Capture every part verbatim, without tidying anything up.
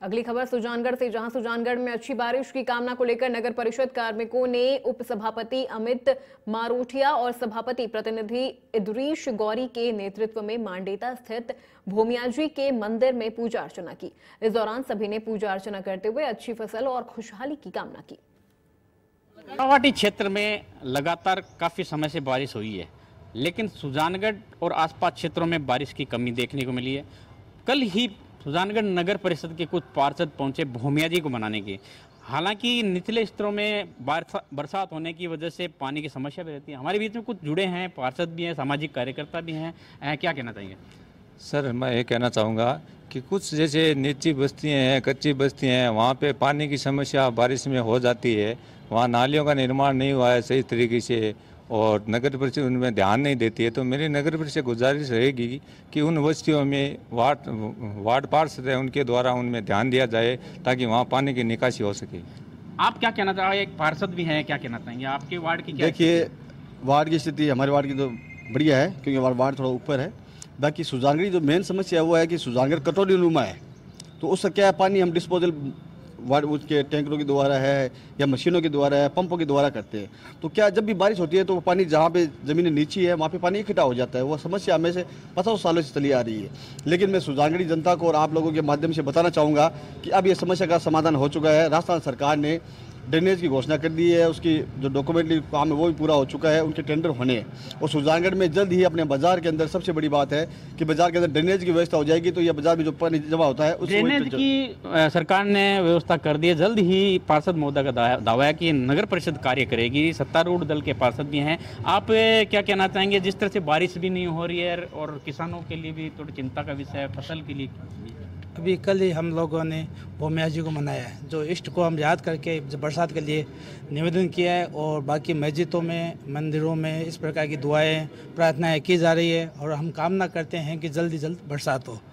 अगली खबर सुजानगढ़ से, जहां सुजानगढ़ में अच्छी बारिश की कामना को लेकर नगर परिषद कार्मिकों ने उप सभापति अमित मारोठिया और सभापति प्रतिनिधि इदरीश गौरी के नेतृत्व में मांडेता स्थित भोमियाजी के मंदिर में पूजा अर्चना की। इस दौरान सभी ने पूजा अर्चना करते हुए अच्छी फसल और खुशहाली की कामना की। कामावटी क्षेत्र में लगातार काफी समय से बारिश हुई है, लेकिन सुजानगढ़ और आसपास क्षेत्रों में बारिश की कमी देखने को मिली है। कल ही सुजानगढ़ नगर परिषद के कुछ पार्षद पहुंचे भोमियाजी को मनाने के। हालांकि निचले स्तरों में बरसात होने की वजह से पानी की समस्या भी रहती है। हमारे बीच में कुछ जुड़े हैं, पार्षद भी हैं, सामाजिक कार्यकर्ता भी हैं। क्या कहना चाहेंगे? सर, मैं ये कहना चाहूँगा कि कुछ जैसे निची बस्तियाँ हैं, कच्ची बस्तियाँ हैं, वहाँ पे पानी की समस्या बारिश में हो जाती है। वहाँ नालियों का निर्माण नहीं हुआ है सही तरीके से और नगर परिषद उनमें ध्यान नहीं देती है। तो मेरी नगर परिषद गुजारिश रहेगी कि उन बस्तियों में वार्ड वार्ड पार्षद है, उनके द्वारा उनमें ध्यान दिया जाए ताकि वहाँ पानी की निकासी हो सके। आप क्या कहना चाहेंगे? एक पार्षद भी हैं, क्या कहना चाहेंगे आपके वार्ड की? देखिए, वार्ड की स्थिति हमारे वार्ड की तो बढ़िया है, क्योंकि हमारा वार्ड थोड़ा ऊपर है। बाकी सुजानगढ़ जो मेन समस्या है वो है कि सुजानगढ़ कटोरी नुमा है, तो उसका क्या है, पानी हम डिस्पोजल वार्ड उसके टैंकरों के द्वारा है या मशीनों के द्वारा है, पंपों के द्वारा करते हैं। तो क्या जब भी बारिश होती है तो वो पानी जहाँ पे ज़मीन नीची है वहाँ पे पानी इकट्ठा हो जाता है। वो समस्या हमें से पचास सालों से चली आ रही है। लेकिन मैं सुजानगढ़ी जनता को और आप लोगों के माध्यम से बताना चाहूँगा कि अब ये समस्या का समाधान हो चुका है। राजस्थान सरकार ने ड्रेनेज की घोषणा कर दी है, उसकी जो डॉक्यूमेंट्री काम है वो भी पूरा हो चुका है, उनके टेंडर होने हैं। और सुजानगढ़ में जल्द ही अपने बाजार के अंदर सबसे बड़ी बात है कि बाजार के अंदर ड्रेनेज की व्यवस्था हो जाएगी, तो ये बाजार में जो पानी जमा होता है उस ड्रेनेज की सरकार ने व्यवस्था कर दी है। जल्द ही पार्षद महोदय का दावा है कि नगर परिषद कार्य करेगी। सत्तारूढ़ दल के पार्षद भी हैं। आप क्या कहना चाहेंगे? जिस तरह से बारिश भी नहीं हो रही है और किसानों के लिए भी थोड़ी चिंता का विषय है, फसल के लिए। अभी कल ही हम लोगों ने भोमियाजी को मनाया है, जो इष्ट को हम याद करके बरसात के लिए निवेदन किया है। और बाकी मस्जिदों में, मंदिरों में इस प्रकार की दुआएं, प्रार्थनाएं की जा रही है और हम कामना करते हैं कि जल्दी जल्द बरसात हो।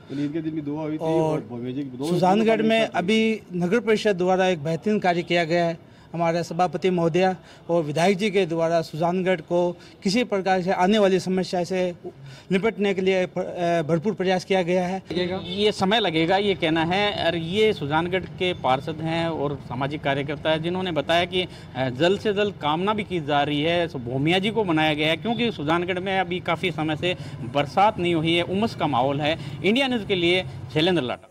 और सुजानगढ़ में अभी नगर परिषद द्वारा एक बेहतरीन कार्य किया गया है। हमारे सभापति महोदया और विधायक जी के द्वारा सुजानगढ़ को किसी प्रकार से आने वाली समस्या से निपटने के लिए भरपूर प्रयास किया गया है। ये समय लगेगा, ये कहना है। और ये सुजानगढ़ के पार्षद हैं और सामाजिक कार्यकर्ता हैं, जिन्होंने बताया कि जल्द से जल्द कामना भी की जा रही है। भोमियाजी को बनाया गया है क्योंकि सुजानगढ़ में अभी काफ़ी समय से बरसात नहीं हुई है, उमस का माहौल है। इंडिया न्यूज़ के लिए शैलेंद्र लाटा।